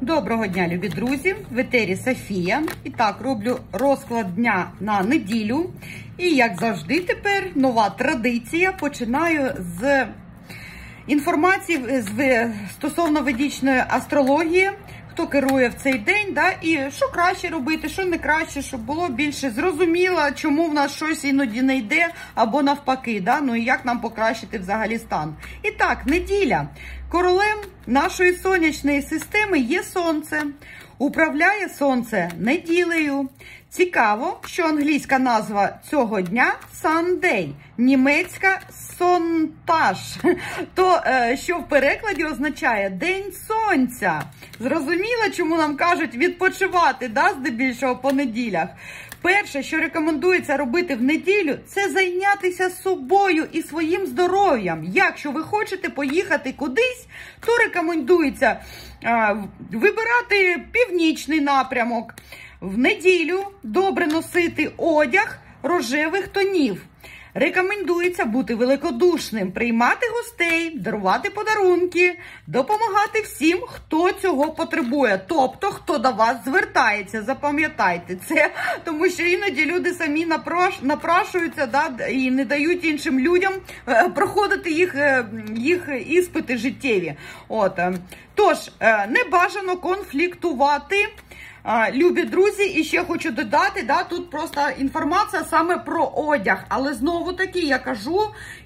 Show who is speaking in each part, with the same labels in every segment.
Speaker 1: Доброго дня, любі друзі! В етері Софія. І так, роблю розклад дня на неділю. І, як завжди, тепер нова традиція. Починаю з інформації стосовно ведичної астрології. Хто керує в цей день, да, і що краще робити, що не краще, щоб було більше зрозуміло, чому в нас щось іноді не йде, або навпаки, да, ну і як нам покращити взагалі стан. І так, неділя. Королем нашої сонячної системи є Сонце. Управляє Сонце неділею. Цікаво, що англійська назва цього дня – Sunday, німецька – Сонтаж, то, що в перекладі означає День Сонця. Зрозуміло, чому нам кажуть відпочивати, да, здебільшого по неділях? Перше, що рекомендується робити в неділю, це зайнятися собою і своїм здоров'ям. Якщо ви хочете поїхати кудись, то рекомендується вибирати північний напрямок. В неділю добре носити одяг рожевих тонів. Рекомендується бути великодушним, приймати гостей, дарувати подарунки, допомагати всім, хто цього потребує. Тобто, хто до вас звертається, запам'ятайте це, тому що іноді люди самі напрашуються, да, і не дають іншим людям проходити їх іспити життєві. От. Тож, не бажано конфліктувати. Любі друзі, і ще хочу додати, да, тут просто інформація саме про одяг, але знову-таки я кажу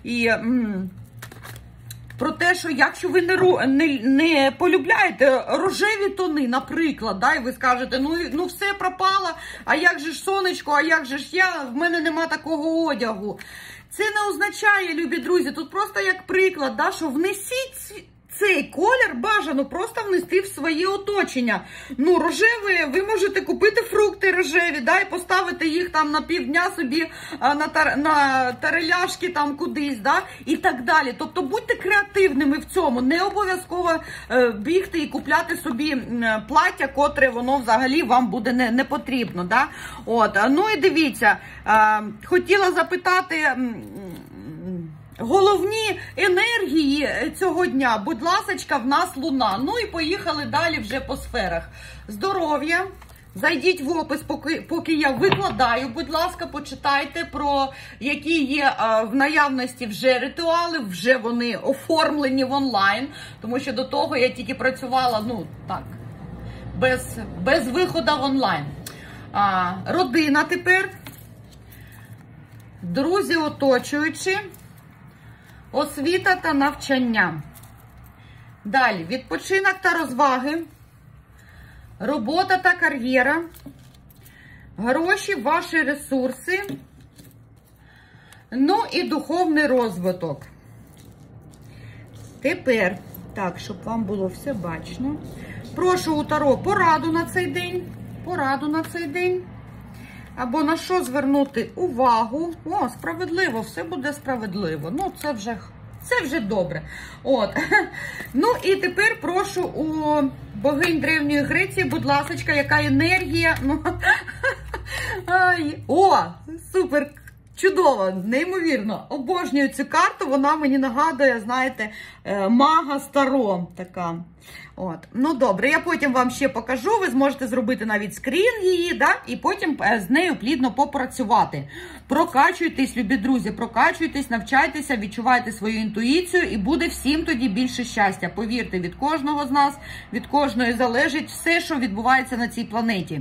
Speaker 1: про те, що якщо ви не полюбляєте рожеві тони, наприклад, да, і ви скажете, ну все пропало, а як же ж сонечко, а як же ж в мене нема такого одягу. Це не означає, любі друзі, тут просто як приклад, да, що внесіть цей колір бажано просто внести в своє оточення. Ну, рожеві, ви можете купити фрукти рожеві, да, і поставити їх там на півдня собі на тареляшки там кудись, да, і так далі. Тобто будьте креативними в цьому. Не обов'язково бігти і купляти собі плаття, котре воно взагалі вам буде не потрібно, да. От, ну і дивіться, хотіла запитати головні енергії цього дня. Будь ласочка, в нас Луна. Ну і поїхали далі вже по сферах. Здоров'я. Зайдіть в опис, поки я викладаю. Будь ласка, почитайте, про які є в наявності вже ритуали, вже вони оформлені в онлайн. Тому що до того я тільки працювала, ну так, без виходу в онлайн. Родина тепер. Друзі оточуючі. Освіта та навчання. Далі, відпочинок та розваги, робота та кар'єра, гроші, ваші ресурси, ну і духовний розвиток. Тепер, так, щоб вам було все бачно, прошу у Таро пораду на цей день, або на що звернути увагу. О, справедливо, все буде справедливо. Ну, це вже добре. От. Ну, і тепер прошу у богинь Древньої Греції, будь ласочка, яка енергія. Ну, о, супер, чудово, неймовірно. Обожнюю цю карту, вона мені нагадує, знаєте, мага Таро така. От. Ну, добре, я потім вам ще покажу, ви зможете зробити навіть скрін її, да? І потім з нею плідно попрацювати. Прокачуйтесь, любі друзі, прокачуйтесь, навчайтеся, відчувайте свою інтуїцію, і буде всім тоді більше щастя. Повірте, від кожного з нас, від кожної залежить все, що відбувається на цій планеті.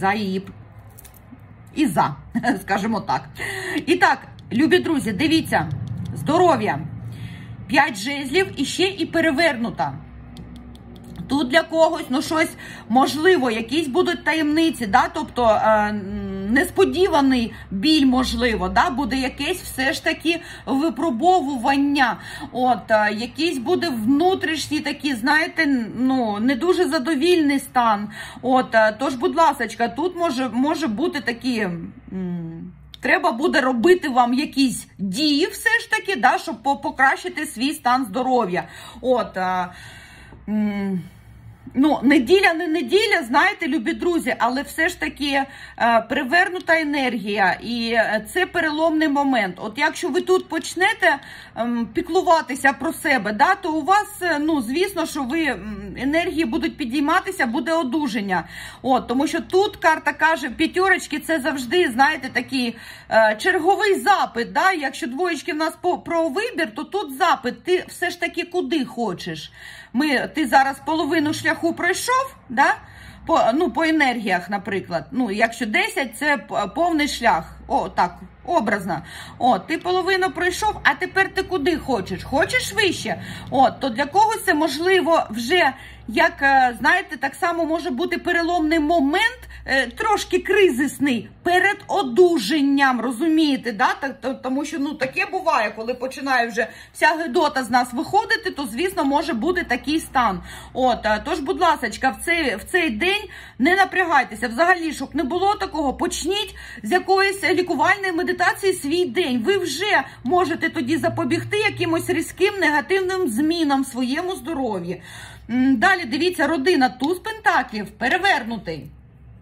Speaker 1: Скажімо так. І так, любі друзі, дивіться, здоров'я, 5 жезлів і ще і перевернута. Тут для когось, ну, щось, можливо, якісь будуть таємниці, да, тобто несподіваний біль, можливо, да, буде якесь все ж таки випробовування, от, якийсь буде внутрішній такий, знаєте, ну, не дуже задовільний стан, от, тож, будь ласочка, тут може бути такі, треба буде робити вам якісь дії все ж таки, да, щоб покращити свій стан здоров'я, от, Ну, неділя, не неділя, знаєте, любі друзі, але все ж таки перевернута енергія, і це переломний момент. От якщо ви тут почнете піклуватися про себе, да, то у вас, ну, звісно, що ви, енергії будуть підійматися, буде одужання. От, тому що тут карта каже, п'ятірочки, це завжди, знаєте, такий черговий запит, да, якщо двоєчки в нас про вибір, то тут запит, ти все ж таки куди хочеш. Ти зараз половину шляху пройшов, да? По енергіях, наприклад. Ну, якщо 10, це повний шлях. О, так, образно. О, ти половину пройшов, а тепер ти куди хочеш? Хочеш вище? От, то для когось це, можливо, вже, як, знаєте, так само може бути переломний момент, трошки кризисний, перед одужанням, розумієте, да? Тому що, ну, таке буває, коли починає вже вся гидота з нас виходити, то, звісно, може бути такий стан. От, тож, будь ласка, в цей день не напрягайтеся, взагалі, щоб не було такого, почніть з якоїсь лікувальної медитації свій день. Ви вже можете тоді запобігти якимось різким негативним змінам в своєму здоров'ї. Далі, дивіться, родина, туз пентаклів, перевернутий.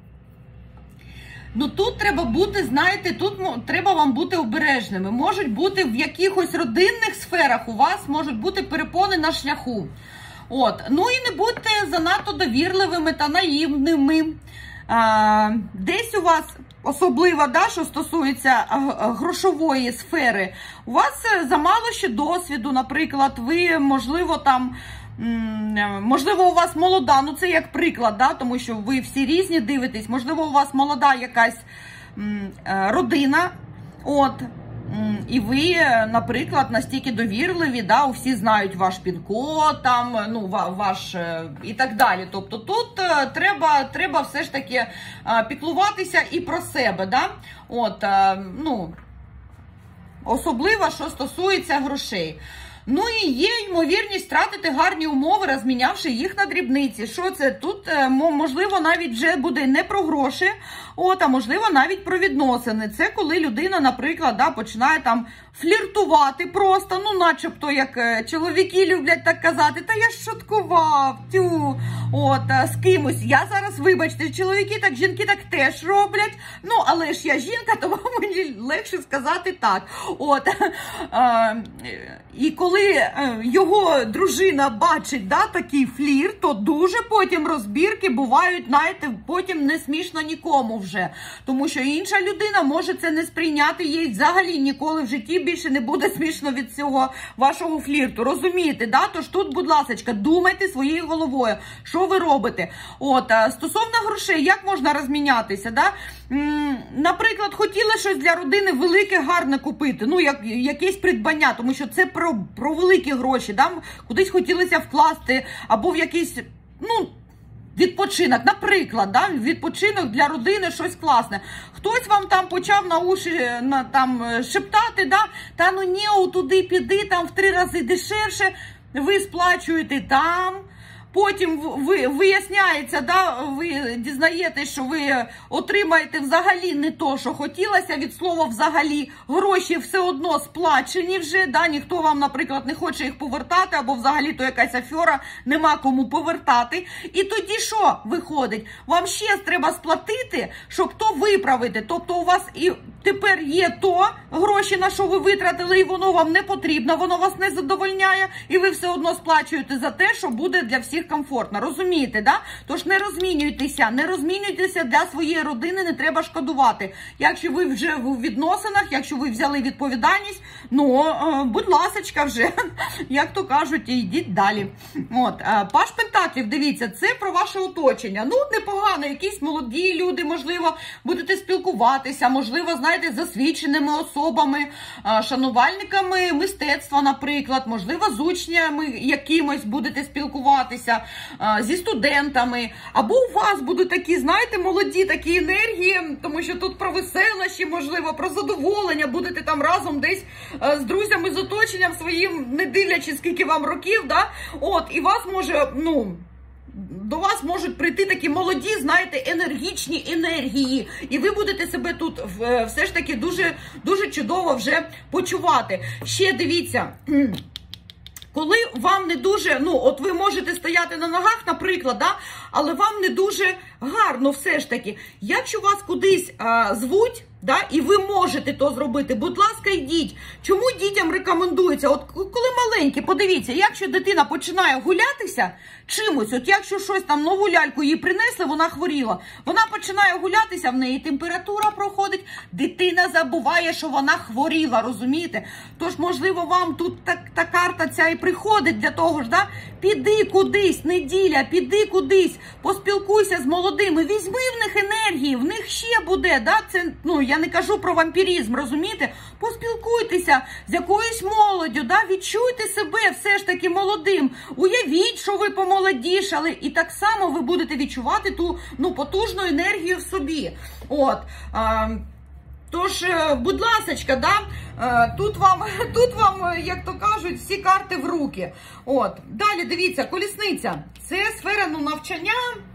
Speaker 1: Ну, тут треба бути, знаєте, тут треба вам бути обережними. Можуть бути в якихось родинних сферах, у вас можуть бути перепони на шляху. От, ну і не будьте занадто довірливими та наївними. Десь у вас, особливо, да, що стосується грошової сфери, у вас замало ще досвіду, наприклад, ви, можливо, там... Можливо, у вас молода, ну це як приклад, да, тому що ви всі різні дивитесь, можливо, у вас молода якась родина, от, і ви, наприклад, настільки довірливі, да, всі знають ваш пін-код, там, ну, ваш і так далі. Тобто тут треба все ж таки піклуватися і про себе, да, от, ну, особливо, що стосується грошей. Ну і є ймовірність втратити гарні умови, розмінявши їх на дрібниці. Що це? Тут, можливо, навіть вже буде не про гроші, от, а можливо, навіть про відносини. Це коли людина, наприклад, да, починає там фліртувати просто, ну, начебто, як чоловіки люблять так казати, та я ж шуткував, тю, от, з кимось. Я зараз, вибачте, чоловіки так, жінки так теж роблять, ну, але ж я жінка, тому мені легше сказати так. От, і коли його дружина бачить, да, такий флірт, то дуже потім розбірки бувають, знаєте, потім не смішно нікому вже. Тому що інша людина може це не сприйняти, їй взагалі ніколи в житті більше не буде смішно від цього вашого флірту. Розумієте, да? Тож тут, будь ласка, думайте своєю головою, що ви робите. От, стосовно грошей, як можна розмінятися, да? Наприклад, хотіла щось для родини велике, гарне купити, ну, якесь придбання, тому що це про великі гроші, да? Кудись хотілося вкласти, або в якийсь, ну, відпочинок, наприклад, да? Відпочинок для родини, щось класне. Хтось вам там почав на уші там шептати, да? Та ну ні, туди піди, там в 3 рази дешевше, ви сплачуєте там. Потім виясняється, да, ви дізнаєтесь, що ви отримаєте взагалі не то, що хотілося, від слова взагалі, гроші все одно сплачені вже, да, ніхто вам, наприклад, не хоче їх повертати, або взагалі то якась афера, нема кому повертати. І тоді що виходить? Вам ще треба сплатити, щоб то виправити. Тобто у вас і тепер є то гроші, на що ви витратили, і воно вам не потрібно, воно вас не задовольняє, і ви все одно сплачуєте за те, що буде для всіх комфортно. Розумієте, да? Тож не розмінюйтеся для своєї родини, не треба шкодувати. Якщо ви вже в відносинах, якщо ви взяли відповідальність, ну, будь ласочка вже, як то кажуть, йдіть далі. От, Паж Пентаклів, дивіться, це про ваше оточення. Ну, непогано, якісь молоді люди, можливо, будете спілкуватися, можливо, знаєте, з засвідченими особами, шанувальниками мистецтва, наприклад, можливо, з учнями якимось будете спілкуватися, зі студентами, або у вас будуть такі, знаєте, молоді такі енергії, тому що тут про веселощі, можливо, про задоволення, будете там разом десь з друзями, з оточенням своїм, не дивлячись, скільки вам років, да? От, і вас може, ну, до вас можуть прийти такі молоді, знаєте, енергічні енергії. І ви будете себе тут все ж таки дуже, дуже чудово вже почувати. Ще дивіться, коли вам не дуже, ну, от ви можете стояти на ногах, наприклад, да, але вам не дуже гарно все ж таки. Якщо вас кудись звуть, да, і ви можете то зробити, будь ласка, йдіть. Чому дітям рекомендується? От коли маленькі, подивіться, якщо дитина починає гулятися чимось, от якщо щось там, нову ляльку їй принесли, вона хворіла, вона починає гулятися, в неї температура проходить, дитина забуває, що вона хворіла, розумієте? Тож, можливо, вам тут та карта ця і приходить для того ж, да? Піди кудись, неділя, піди кудись, поспілкуйся з молодими, візьми в них енергії, в них ще буде, да? Це, ну, я не кажу про вампіризм, розумієте? Поспілкуйтеся з якоюсь молоддю, да? Відчуйте себе все ж таки молодим, уявіть, що ви помолодішали, і так само ви будете відчувати ту, ну, потужну енергію в собі. От, тож, будь ласочка, да? Тут вам, як то кажуть, всі карти в руки. От, далі, дивіться, колісниця. Це сфера, ну, навчання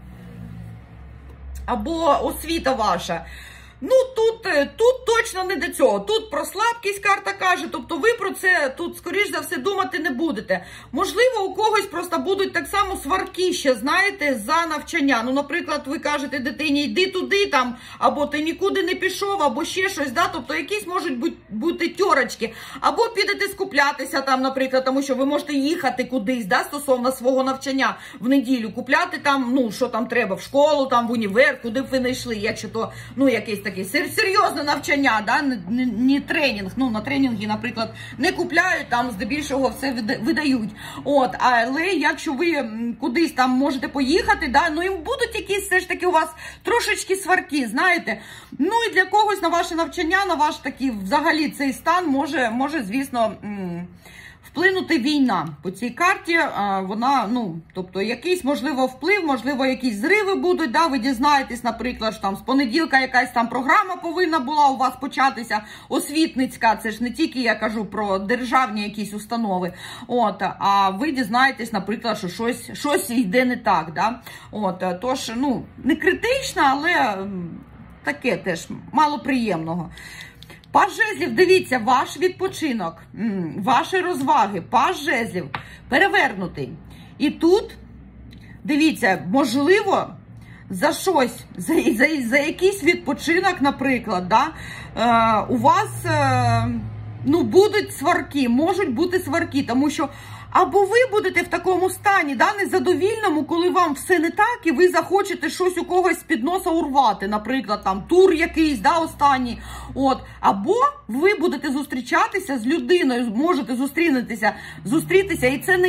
Speaker 1: або освіта ваша. Ну, тут точно не до цього. Тут про слабкість карта каже, тобто ви про це тут, скоріш за все, думати не будете. Можливо, у когось просто будуть так само сварки ще, знаєте, за навчання. Ну, наприклад, ви кажете дитині, йди туди там, або ти нікуди не пішов, або ще щось, да? Тобто якісь можуть бути тьорочки. Або підете скуплятися там, наприклад, тому що ви можете їхати кудись, да, стосовно свого навчання в неділю, купляти там, ну, що там треба, в школу, там, в універ, куди б ви не йшли, якщо то, ну, якесь таке серйозне навчання, да? Не тренінг. Ну, на тренінги, наприклад, не купляють, там здебільшого все видають. От, але якщо ви кудись там можете поїхати, да, ну, і будуть якісь все ж таки у вас трошечки сварки, знаєте. Ну, і для когось на ваше навчання, на ваш такий взагалі цей стан може, звісно, вплинути війна. По цій карті вона, ну, тобто якийсь, можливо, вплив, можливо, якісь зриви будуть, да, ви дізнаєтесь, наприклад, що там з понеділка якась там програма повинна була у вас початися, освітницька, це ж не тільки я кажу про державні якісь установи, от, а ви дізнаєтесь, наприклад, що щось йде не так, да, от, тож, ну, не критично, але таке теж мало приємного. Паж жезлів, дивіться, ваш відпочинок, ваші розваги, паж жезлів перевернутий. І тут, дивіться, можливо, за щось, за якийсь відпочинок, наприклад, да, у вас, ну, будуть сварки, можуть бути сварки, тому що або ви будете в такому стані, да, незадовільному, коли вам все не так, і ви захочете щось у когось з-під носа урвати, наприклад, там, тур якийсь, да, останній, от, або ви будете зустрічатися з людиною, можете зустрітися, і це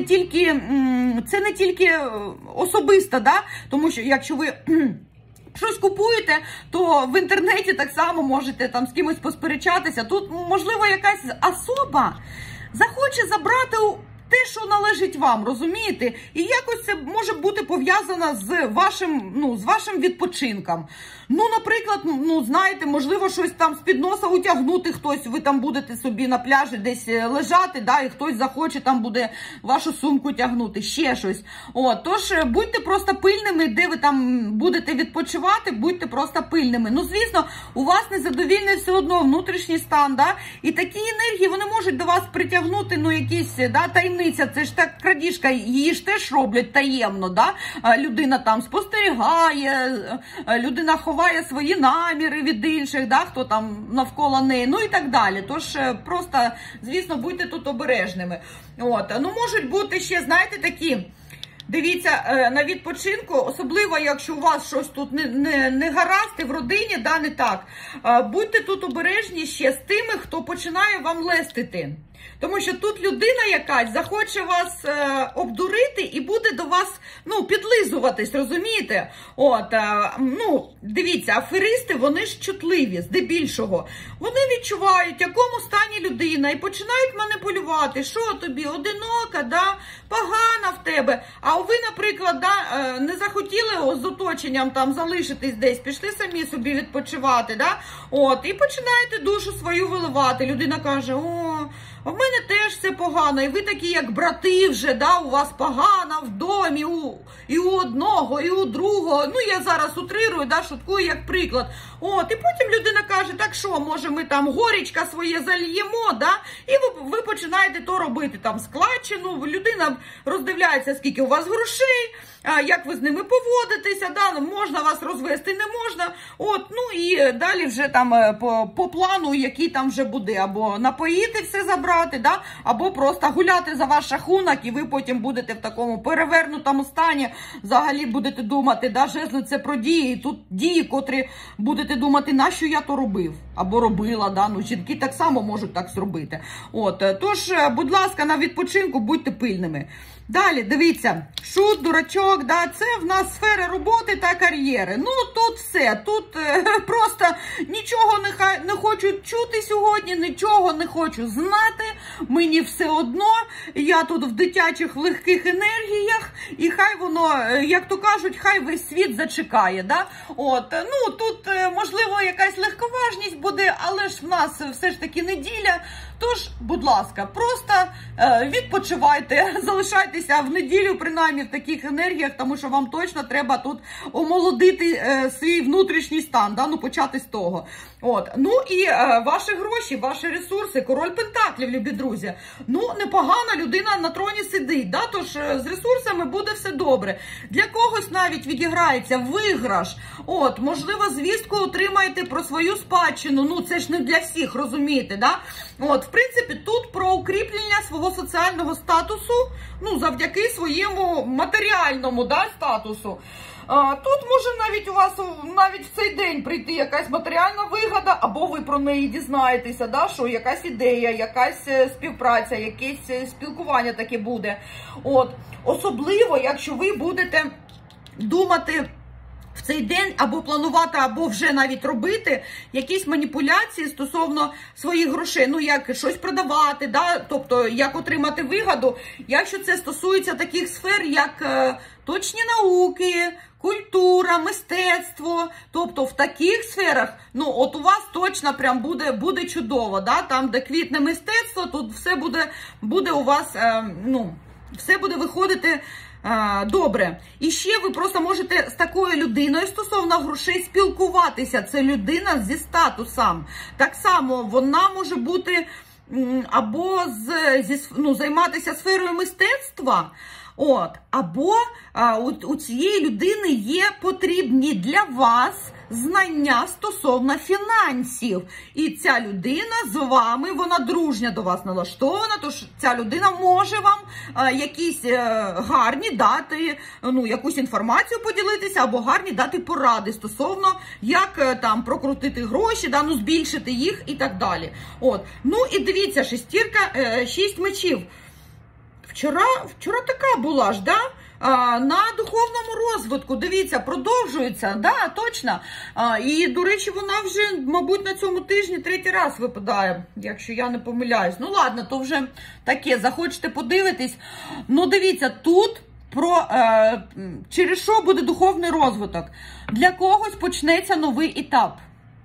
Speaker 1: не тільки особисто, да, тому що якщо ви щось купуєте, то в інтернеті так само можете там з кимось посперечатися, тут, можливо, якась особа захоче забрати те, що належить вам, розумієте? І якось це може бути пов'язано з вашим відпочинком. Ну, наприклад, ну, знаєте, можливо, щось там з-під носа утягнути хтось, ви там будете собі на пляжі десь лежати, да, і хтось захоче там буде вашу сумку тягнути, ще щось. От, тож, будьте просто пильними, де ви там будете відпочивати, будьте просто пильними. Ну, звісно, у вас незадовільний все одно внутрішній стан, да, і такі енергії, вони можуть до вас притягнути, ну, якісь, да, таємниця, це ж так крадіжка, її ж теж роблять таємно, да, людина там спостерігає, людина ховає свої наміри від інших, да, хто там навколо неї, ну і так далі. Тож просто, звісно, будьте тут обережними. От. Ну, можуть бути ще, знаєте, такі, дивіться, на відпочинку, особливо, якщо у вас щось тут не гаразд, і в родині, да, не так, будьте тут обережні ще з тими, хто починає вам лестити. Тому що тут людина якась захоче вас обдурити і буде до вас, ну, підлизуватись, розумієте? От, ну, дивіться, аферисти, вони ж чутливі, здебільшого. Вони відчувають, в якому стані людина, і починають маніпулювати. Що тобі, одинока, да? Погана в тебе. А ви, наприклад, да, не захотіли з оточенням там залишитись десь, пішли самі собі відпочивати, да? От, і починаєте душу свою виливати. Людина каже, о, ви в мене теж все погано, і ви такі, як брати вже, да, у вас погано в домі, і у одного, і у другого. Ну, я зараз утрирую, да, шуткую як приклад. От, і потім людина каже, так що, може ми там горічка своє зальємо, да, і ви починаєте то робити, там, складчину, людина роздивляється, скільки у вас грошей, як ви з ними поводитеся, да, можна вас розвести, не можна, от, ну, і далі вже там по плану, який там вже буде, або напоїти все забрати, да, або просто гуляти за ваш рахунок, і ви потім будете в такому перевернутому стані, взагалі будете думати, да, жезли це про дії, і тут дії, котрі будете думати, нащо я то робив, або робила, да, ну, жінки так само можуть так зробити. От, тож, будь ласка, на відпочинку будьте пильними. Далі, дивіться, шут, дурачок, да, це в нас сфера роботи та кар'єри. Ну, тут все, тут просто нічого не хочу чути сьогодні, нічого не хочу знати, мені все одно, я тут в дитячих, в легких енергіях, і хай воно, як то кажуть, хай весь світ зачекає, да. От, ну, тут, можливо, якась легковажність буде, але ж в нас все ж таки неділя. Тож, будь ласка, просто відпочивайте, залишайтеся в неділю, принаймні, в таких енергіях, тому що вам точно треба тут омолодити свій внутрішній стан, да? Ну, почати з того. От. Ну і ваші гроші, ваші ресурси, король пентаклів, любі друзі. Ну, непогана людина на троні сидить, да? Тож з ресурсами буде все добре. Для когось навіть відіграється виграш. От, можливо, звістку отримаєте про свою спадщину, ну, це ж не для всіх, розумієте, да? От, в принципі, тут про укріплення свого соціального статусу, ну, завдяки своєму матеріальному, да, статусу. Тут може навіть у вас навіть в цей день прийти якась матеріальна вигода, або ви про неї дізнаєтеся, да, що якась ідея, якась співпраця, якесь спілкування таке буде. От, особливо, якщо ви будете думати в цей день або планувати, або вже навіть робити якісь маніпуляції стосовно своїх грошей. Ну, як щось продавати, да? Тобто, як отримати вигоду. Якщо це стосується таких сфер, як точні науки, культура, мистецтво. Тобто, в таких сферах, ну, от у вас точно прям буде чудово, да? Там, де квітне мистецтво, тут все буде у вас, ну, все буде виходити добре. І ще ви просто можете з такою людиною стосовно грошей спілкуватися. Це людина зі статусом. Так само вона може бути або займатися сферою мистецтва, от, або у цієї людини є потрібні для вас знання стосовно фінансів. І ця людина з вами, вона дружня до вас налаштована, тож ця людина може вам якісь гарні дати, ну, якусь інформацію поділитися, або гарні дати поради стосовно, як там прокрутити гроші, да, ну, збільшити їх і так далі. От. Ну і дивіться, шестірка, 6 мечів. Вчора така була ж, да? На духовному розвитку, дивіться, продовжується, да, точно. І, до речі, вона вже, мабуть, на цьому тижні 3-й раз випадає, якщо я не помиляюсь. Ну, ладно, то вже таке, захочете подивитись. Ну, дивіться, тут через що буде духовний розвиток. Для когось почнеться новий етап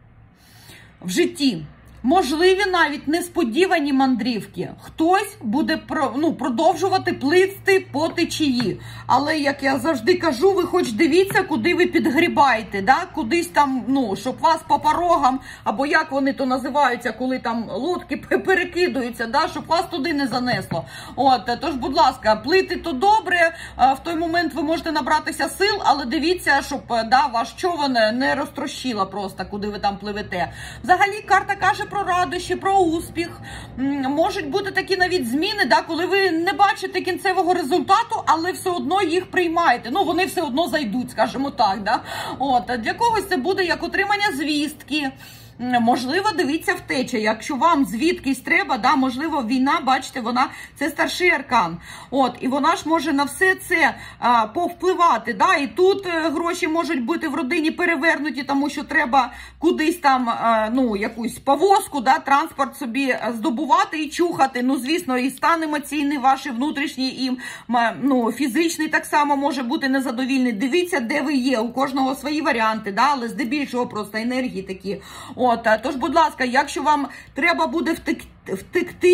Speaker 1: в житті. Можливі навіть несподівані мандрівки. Хтось буде продовжувати плисти по течії. Але, як я завжди кажу, ви хоч дивіться, куди ви підгрібаєте. Да? Кудись там, ну, щоб вас по порогам, або як вони то називаються, коли там лодки перекидуються, да? Щоб вас туди не занесло. От, тож, будь ласка, плити то добре, в той момент ви можете набратися сил, але дивіться, щоб, да, ваш човен не розтрощило просто, куди ви там пливете. Взагалі, карта каже про радощі, про успіх. Можуть бути такі навіть зміни, да, коли ви не бачите кінцевого результату, але все одно їх приймаєте. Ну, вони все одно зайдуть, скажімо так. Да? От, для когось це буде як отримання звістки. Можливо, дивіться втеча. Якщо вам звідкись треба, да, можливо, війна, бачите, вона, це старший аркан. От, і вона ж може на все це повпливати. Да? І тут гроші можуть бути в родині перевернуті, тому що треба кудись там, ну, якусь повозку, да, транспорт собі здобувати і чухати. Ну, звісно, і стан емоційний ваш, і внутрішній, і, ну, фізичний так само може бути незадовільний. Дивіться, де ви є. У кожного свої варіанти, да? Але здебільшого просто енергії такі. От, тож, будь ласка, якщо вам треба буде втекти,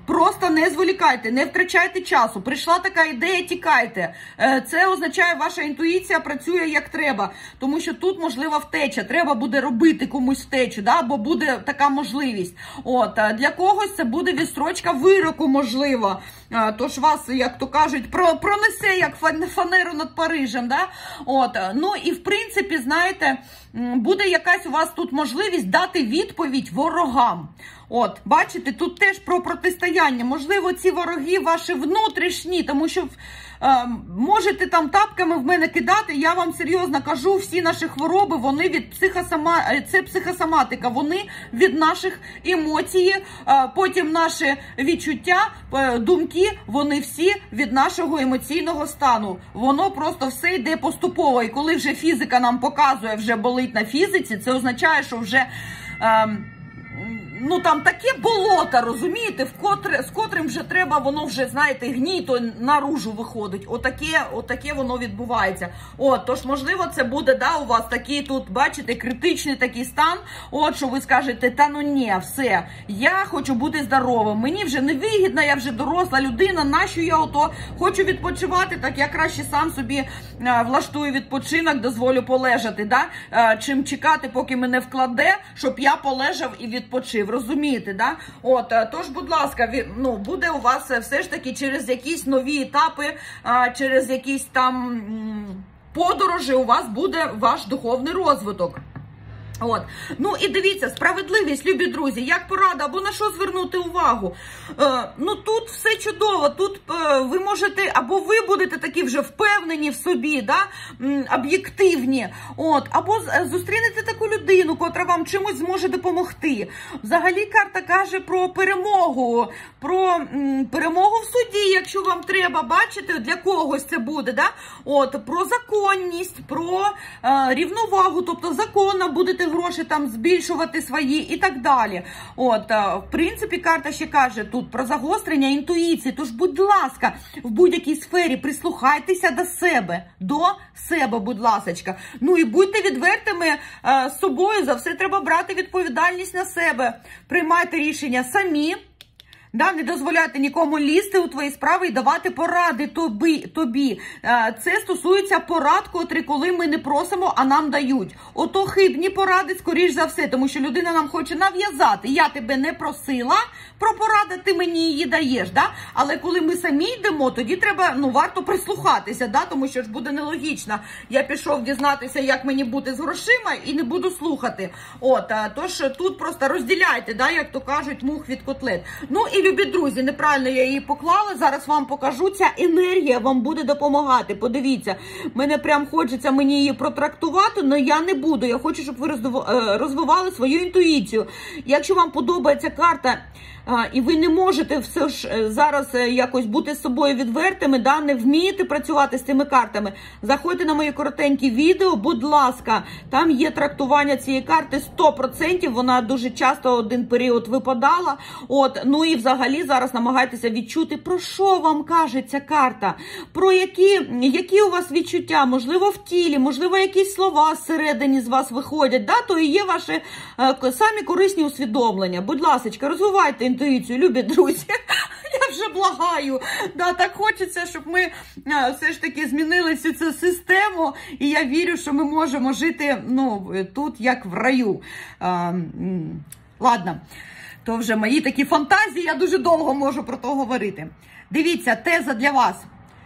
Speaker 1: Просто не зволікайте, не втрачайте часу. Прийшла така ідея, тікайте. Це означає, ваша інтуїція працює як треба. Тому що тут можлива втеча. Треба буде робити комусь втечу, да? Бо буде така можливість. От, для когось це буде відстрочка вироку, можливо. Тож вас, як то кажуть, пронесе як фанеру над Парижем. Да? От, ну і в принципі, знаєте, буде якась у вас тут можливість дати відповідь ворогам. От, бачите, тут теж про протистояння. Можливо, ці вороги ваші внутрішні, тому що можете там тапками в мене кидати, я вам серйозно кажу, всі наші хвороби, вони від це психосоматика, вони від наших емоцій, потім наші відчуття, думки, вони всі від нашого емоційного стану. Воно просто все йде поступово, і коли вже фізика нам показує, вже болить на фізиці, це означає, що вже... ну там таке болото, розумієте, з котрим вже треба, воно вже, знаєте, гній, то наружу виходить. Отаке воно відбувається. От, тож, можливо, це буде, да, у вас такий тут, бачите, критичний такий стан, от, що ви скажете, та ну ні, все, я хочу бути здоровим, мені вже не вигідно, я вже доросла людина, нащо я ото хочу відпочивати, так я краще сам собі влаштую відпочинок, дозволю полежати, да, чим чекати, поки мене вкладе, щоб я полежав і відпочив. Розумієте, да? От, тож, будь ласка, ну, буде у вас все ж таки через якісь нові етапи, через якісь там подорожі у вас буде ваш духовний розвиток. От. Ну і дивіться, справедливість, любі друзі, як порада, або на що звернути увагу. Ну тут все чудово, тут ви можете, або ви будете такі вже впевнені в собі, да? Об'єктивні, от, або зустрінете таку людину, котра вам чимось зможе допомогти. Взагалі карта каже про перемогу в суді, якщо вам треба, бачите, для когось це буде, да? От, про законність, про рівновагу, тобто законно будете гроші там збільшувати свої і так далі. От, в принципі, карта ще каже тут про загострення інтуїції, тож, будь ласка, в будь-якій сфері прислухайтеся до себе, будь ласочка. Ну і будьте відвертими з собою, за все треба брати відповідальність на себе. Приймайте рішення самі. Да, не дозволяйте нікому лізти у твої справи і давати поради тобі. Це стосується порад, котрі, коли ми не просимо, а нам дають. Ото хибні поради, скоріш за все, тому що людина нам хоче нав'язати. Я тебе не просила про поради, ти мені її даєш. Да? Але коли ми самі йдемо, тоді треба, ну, варто прислухатися, да? Тому що ж буде нелогічно. Я пішов дізнатися, як мені бути з грошима, і не буду слухати. От, тож тут просто розділяйте, да, як то кажуть, мух від котлет. Ну і любі друзі, неправильно я її поклала, зараз вам покажу, ця енергія вам буде допомагати. Подивіться, мене прям хочеться мені її протрактувати, але я не буду. Я хочу, щоб ви розвивали свою інтуїцію. Якщо вам подобається карта, і ви не можете все ж зараз якось бути з собою відвертими, да, не вмієте працювати з цими картами, заходьте на мої коротенькі відео, будь ласка, там є трактування цієї карти 100%, вона дуже часто один період випадала, от, ну і взагалі зараз намагайтеся відчути, про що вам каже ця карта, про які у вас відчуття, можливо в тілі, можливо якісь слова зсередині з вас виходять, да, то і є ваші самі корисні усвідомлення. Будь ласочка, розвивайте інтуїцію, любі друзі. Я вже благаю. Да, так хочеться, щоб ми все ж таки змінили всю цю систему, і я вірю, що ми можемо жити, ну, тут як в раю. Ладно, то вже мої такі фантазії, я дуже довго можу про то говорити. Дивіться, теза для вас.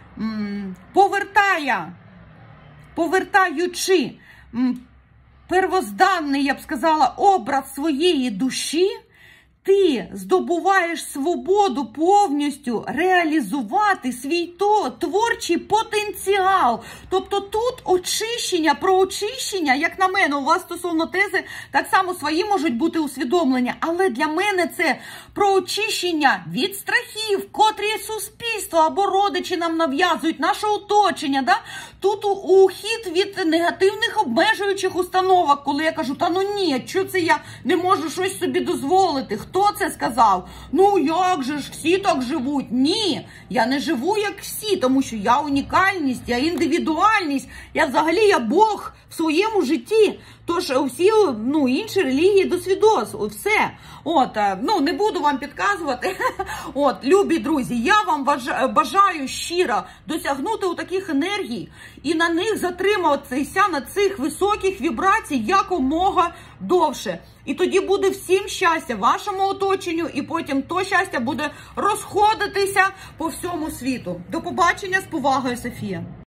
Speaker 1: Повертаючи первозданний, я б сказала, образ своєї душі, ти здобуваєш свободу повністю реалізувати свій творчий потенціал. Тобто тут очищення, про очищення, як на мене, у вас стосовно тези, так само свої можуть бути усвідомлення. Але для мене це про очищення від страхів, котрі суспільство або родичі нам нав'язують, наше оточення. Да? Тут ухід від негативних обмежуючих установок, коли я кажу, та ну ні, що це я не можу щось собі дозволити, Хто це сказав? Ну як же ж, всі так живуть? Ні, я не живу як всі, тому що я унікальність, я індивідуальність, я Бог в своєму житті. Тож всі, інші релігії до свідос, все. Не буду вам підказувати. Любі друзі, я вам бажаю щиро досягнути у таких енергій і на них затриматися, на цих високих вібрацій якомога довше. І тоді буде всім щастя, вашому оточенню, і потім то щастя буде розходитися по всьому світу. До побачення, з повагою, Софія.